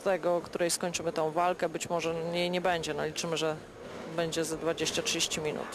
tego, której skończymy tą walkę. Być może jej nie będzie, no liczymy, że będzie za 20-30 minut.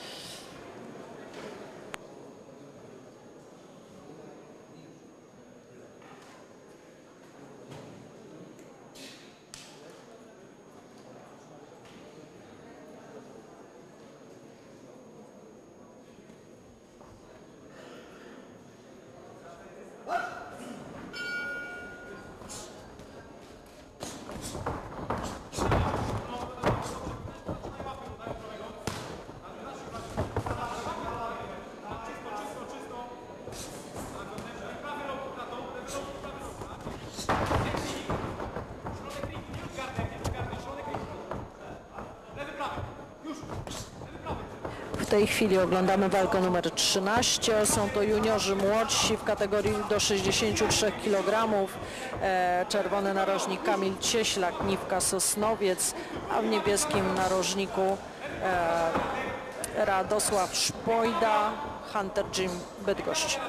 W tej chwili oglądamy walkę numer 13. Są to juniorzy młodsi w kategorii do 63 kg. Czerwony narożnik Kamil Cieślak, Niwka Sosnowiec, a w niebieskim narożniku Radosław Szpojda, Hunter Gym Bydgoszcz.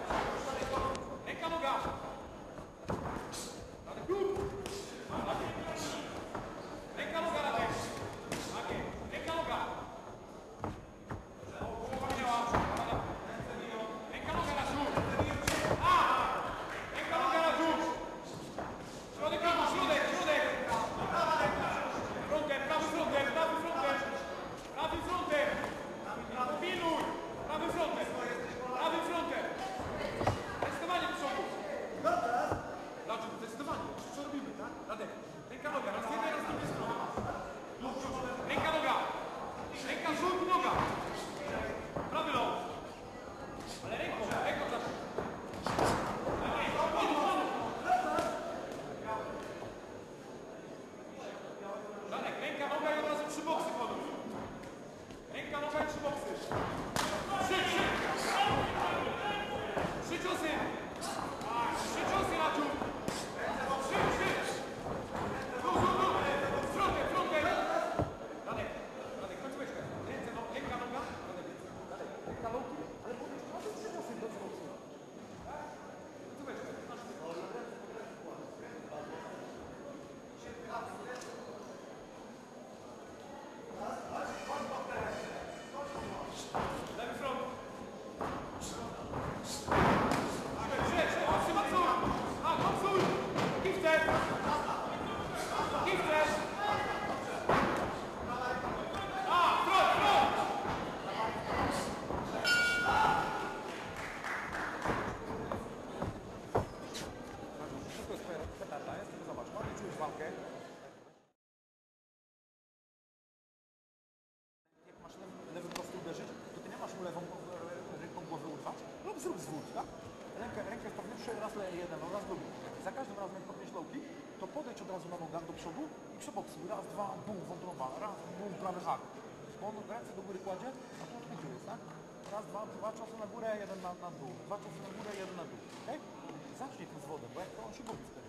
Zrób zwód, tak? Rękę w powietrze, raz leje jeden, raz drugi. Za każdym razem jak podnieś lowki, to podejdź od razu na nogę do przodu i przeboksuj. Raz, dwa, bum, wątroba, raz, bum, prawy hak. On ręce do góry kładzie, a tu odchodził jest, tak? Raz, dwa ciosy na górę, jeden na dół. Dwa ciosy na górę, jeden na dół. Okay? Zacznij tym z wodą, bo jak to on się gubi wtedy.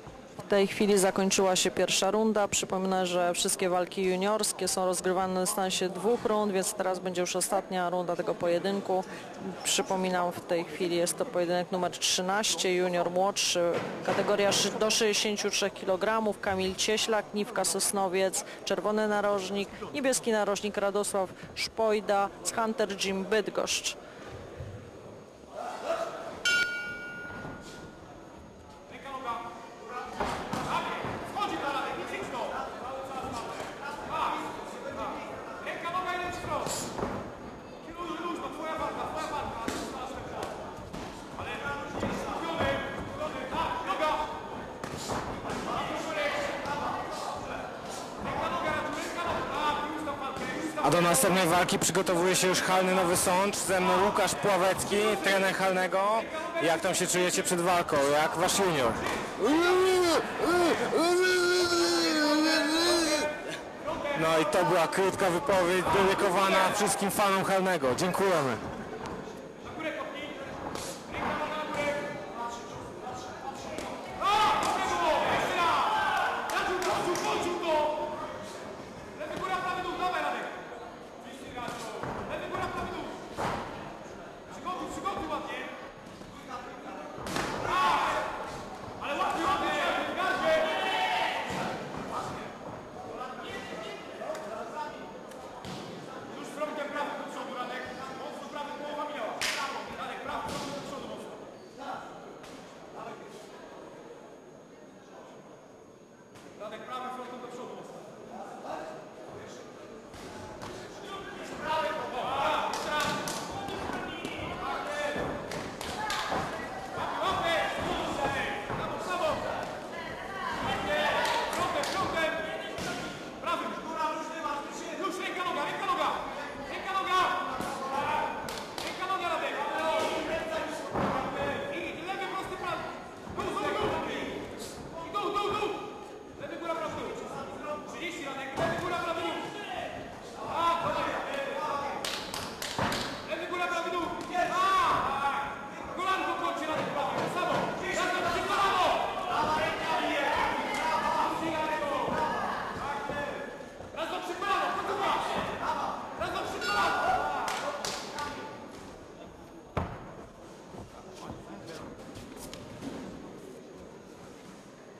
W tej chwili zakończyła się pierwsza runda. Przypomnę, że wszystkie walki juniorskie są rozgrywane na dystansie 2 rund, więc teraz będzie już ostatnia runda tego pojedynku. Przypominam, w tej chwili jest to pojedynek numer 13, junior młodszy, kategoria do 63 kg. Kamil Cieślak, Niwka Sosnowiec, czerwony narożnik, niebieski narożnik Radosław Szpojda z Hunter Gym Bydgoszcz. A do następnej walki przygotowuje się już halny Nowy Sącz. Ze mną Łukasz Pławecki, trener halnego. Jak tam się czujecie przed walką? Jak wasz junior? No i to była krótka wypowiedź dedykowana wszystkim fanom halnego. Dziękujemy.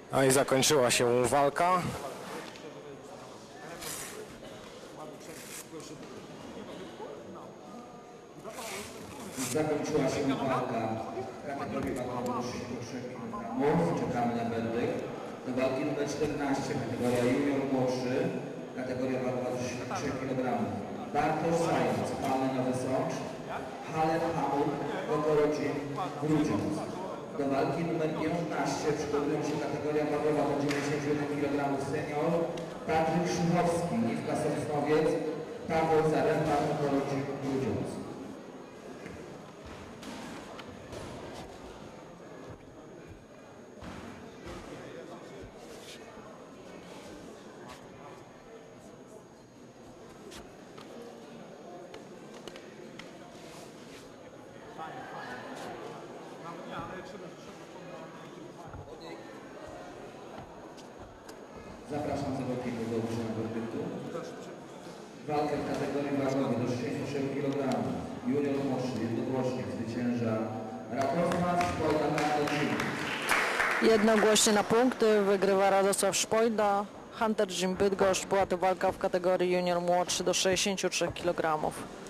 A i zakończyła się walka. Zakończyła się walka w kategorii wagowej 63 kg. Czekamy na werdykt. Do walki numer 14, kategoria junior młodszy, kategoria wagowa 63 kg. Bartosz Zając, Palny Nowy Sącz, Halep Hamul, Wokorodzin, Grudziądz. Do walki numer 15 przygotowują się kategoria wagowa do 91 kg senior, Patryk Szychowski, Niwka Sosnowiec, Paweł Zaręba, Wokorodzin, Grudziądz. Zapraszam zawodników do ogłoszenia werdyktu. Walkę w kategorii wagowej do 63 kg. Junior młodszy jednogłośnie zwycięża Radosław Szpojda-Hunter. Jednogłośnie na punkty wygrywa Radosław Szpojda. Hunter Gym Bydgoszcz. Była to walka w kategorii junior młodszy do 63 kg.